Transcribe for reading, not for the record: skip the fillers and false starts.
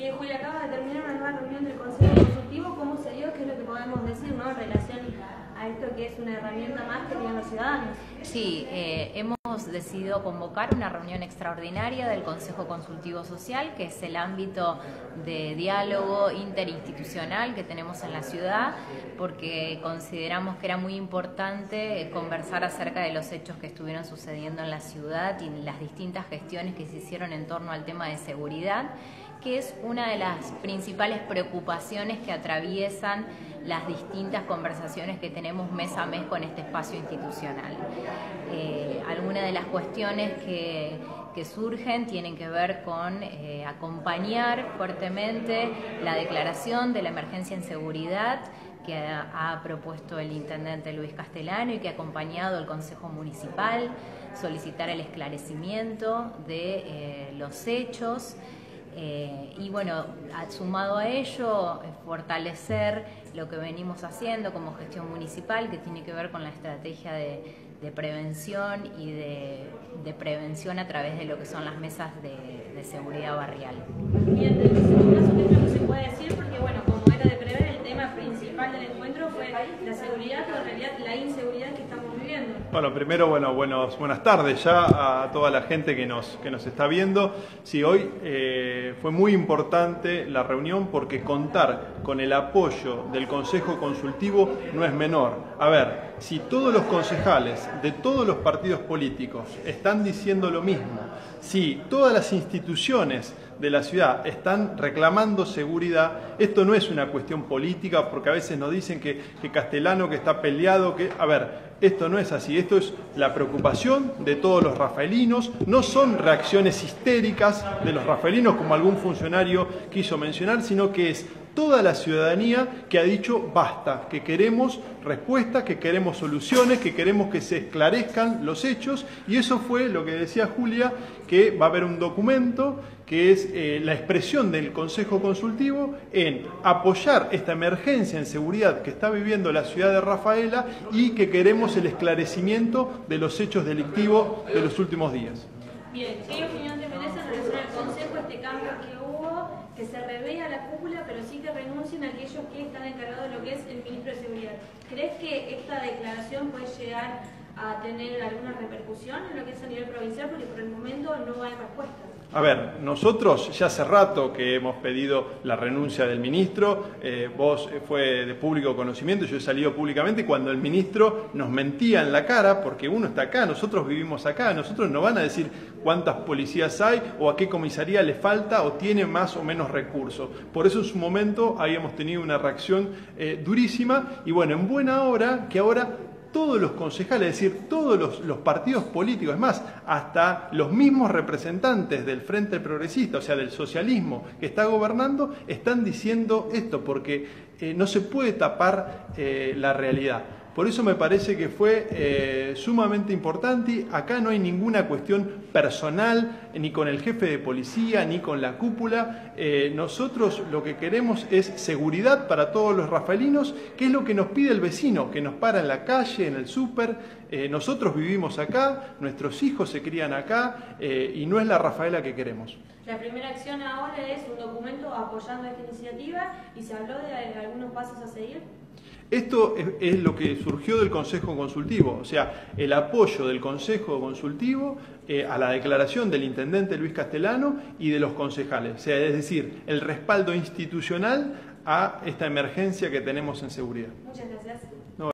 Julia, acaba de terminar una nueva reunión del Consejo Consultivo. ¿Cómo se dio? ¿Qué es lo que podemos decir, ¿no?, en relación a esto que es una herramienta más que tienen los ciudadanos? Sí, hemos decidido convocar una reunión extraordinaria del Consejo Consultivo Social, que es el ámbito de diálogo interinstitucional que tenemos en la ciudad, porque consideramos que era muy importante conversar acerca de los hechos que estuvieron sucediendo en la ciudad y las distintas gestiones que se hicieron en torno al tema de seguridad, que es una de las principales preocupaciones que atraviesan las distintas conversaciones que tenemos mes a mes con este espacio institucional. Algunas de las cuestiones que surgen tienen que ver con acompañar fuertemente la declaración de la emergencia en seguridad que ha propuesto el intendente Luis Castellano y que ha acompañado el Consejo Municipal, solicitar el esclarecimiento de los hechos. Y bueno, sumado a ello, fortalecer lo que venimos haciendo como gestión municipal, que tiene que ver con la estrategia de prevención y de prevención a través de lo que son las mesas de seguridad barrial. Bien, en ese caso, ¿qué es lo que se puede decir? Porque bueno, como era de prever, el tema principal del encuentro fue la seguridad, pero en realidad la inseguridad que estamos viviendo. Bueno, primero, buenas tardes ya a toda la gente que nos está viendo. Sí, hoy fue muy importante la reunión porque contar con el apoyo del Consejo Consultivo no es menor. A ver, si todos los concejales de todos los partidos políticos están diciendo lo mismo, si todas las instituciones de la ciudad están reclamando seguridad, esto no es una cuestión política, porque a veces nos dicen que Castellano que está peleado, a ver, esto no es así, esto es la preocupación de todos los rafaelinos, no son reacciones histéricas de los rafaelinos como algún funcionario quiso mencionar, sino que es toda la ciudadanía que ha dicho basta, que queremos respuestas, que queremos soluciones, que queremos que se esclarezcan los hechos, y eso fue lo que decía Julia, que va a haber un documento que es la expresión del Consejo Consultivo en apoyar esta emergencia en seguridad que está viviendo la ciudad de Rafaela y que queremos el esclarecimiento de los hechos delictivos de los últimos días. Bien, ¿qué opinión te merece en relación al Consejo este cambio que hubo, que se revela la cúpula, pero sí que renuncien a aquellos que están encargados de lo que es el ministro de Seguridad? ¿Crees que esta declaración puede llegar a tener alguna repercusión en lo que es a nivel provincial? Porque por el momento no hay respuesta. A ver, nosotros ya hace rato que hemos pedido la renuncia del ministro, vos fue de público conocimiento, yo he salido públicamente cuando el ministro nos mentía en la cara, porque uno está acá, nosotros vivimos acá, nosotros no van a decir cuántas policías hay o a qué comisaría le falta o tiene más o menos recursos. Por eso en su momento habíamos tenido una reacción durísima y bueno, en buena hora que ahora todos los concejales, es decir, todos los partidos políticos, es más, hasta los mismos representantes del Frente Progresista, o sea, del socialismo que está gobernando, están diciendo esto, porque no se puede tapar la realidad. Por eso me parece que fue sumamente importante. Acá no hay ninguna cuestión personal, ni con el jefe de policía, ni con la cúpula. Nosotros lo que queremos es seguridad para todos los rafaelinos, que es lo que nos pide el vecino, que nos para en la calle, en el súper. Nosotros vivimos acá, nuestros hijos se crían acá, y no es la Rafaela que queremos. La primera acción ahora es un documento apoyando esta iniciativa y se habló de algunos pasos a seguir. Esto es lo que surgió del Consejo Consultivo, o sea, el apoyo del Consejo Consultivo a la declaración del intendente Luis Castellano y de los concejales, o sea, es decir, el respaldo institucional a esta emergencia que tenemos en seguridad. Muchas gracias.